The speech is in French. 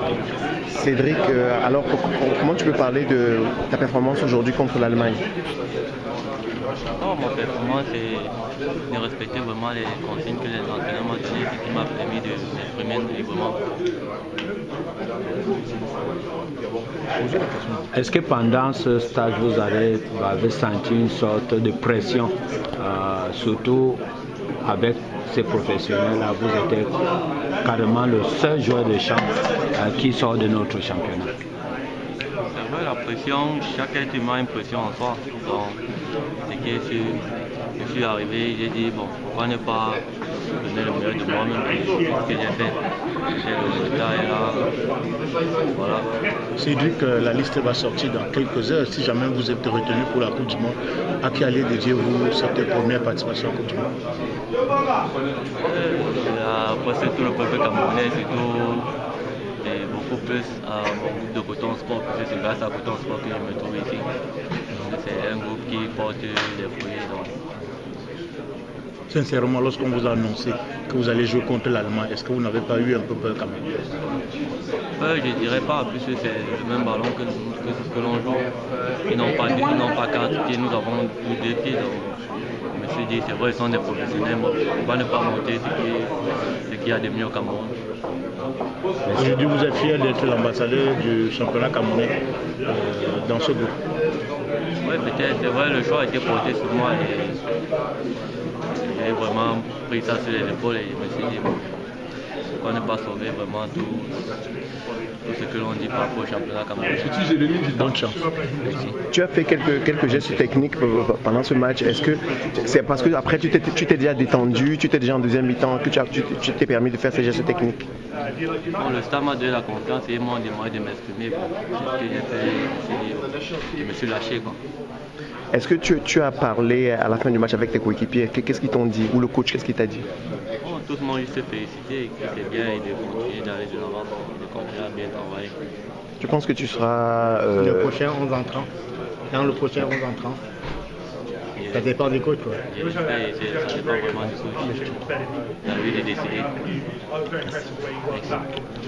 Cédric, alors comment tu peux parler de ta performance aujourd'hui contre l'Allemagne? Non, ma performance, c'est de respecter vraiment les consignes que les entraîneurs m'ont données, ce qui m'a permis de m'exprimer librement. Est-ce que pendant ce stage, vous avez senti une sorte de pression, surtout avec ces professionnels-là? Vous êtes carrément le seul joueur de champ qui sort de notre championnat. C'est vrai, la pression, chaque être humain a une pression en soi. Donc, c'est que je suis arrivé, j'ai dit, bon, pourquoi ne pas donner le meilleur de moi-même, ce que j'ai fait. C'est le résultat est là. Voilà. Cédric, la liste va sortir dans quelques heures. Si jamais vous êtes retenu pour la Coupe du Monde, à qui allez dédier vous cette première participation à la Coupe du Monde? Après, c'est tout le peuple camerounais, surtout. Et beaucoup plus à mon groupe de Coton Sport, parce que c'est grâce à Coton Sport que je me trouve ici. C'est un groupe qui porte les fruits. Donc. Sincèrement, lorsqu'on vous a annoncé que vous allez jouer contre l'Allemagne, est-ce que vous n'avez pas eu un peu peur quand même? Je ne dirais pas, puisque c'est le même ballon que l'on joue. Ils n'ont pas 4 pieds, nous avons 2 pieds. Donc, je me suis dit, c'est vrai, ils sont des professionnels, pourquoi ne pas monter ce qu'il y a de mieux au Cameroun. Aujourd'hui, vous êtes fier d'être l'ambassadeur du championnat camerounais dans ce groupe? Oui, peut-être, c'est vrai, le choix a été porté sur moi et j'ai vraiment pris ça sur les épaules et je me suis dit, pourquoi ne pas sauver vraiment tout ce que l'on dit par rapport au championnat camerounais. Bonne chance. Merci. Tu as fait quelques gestes techniques pendant ce match. Est-ce que c'est parce que après tu t'es déjà détendu, tu t'es déjà en deuxième mi-temps que tu t'es permis de faire ces gestes techniques? Bon, le staff m'a donné la confiance et ils m'ont demandé de m'exprimer. Bon, c'est ce que j'ai fait, je me suis lâché, quoi. Est-ce que tu as parlé à la fin du match avec tes coéquipiers? Qu'est-ce qu'ils t'ont dit? Ou le coach, qu'est-ce qu'il t'a dit? Bon, tout le monde juste félicité, que c'est bien et de continuer d'aller de l'avant, de continuer à bien travailler. Tu penses que tu seras... Le prochain 11 entrant. Dans le prochain 11 entrant. Ça dépend des coachs, quoi. Ça dépend vraiment du coach. C'est à lui de décider. Merci.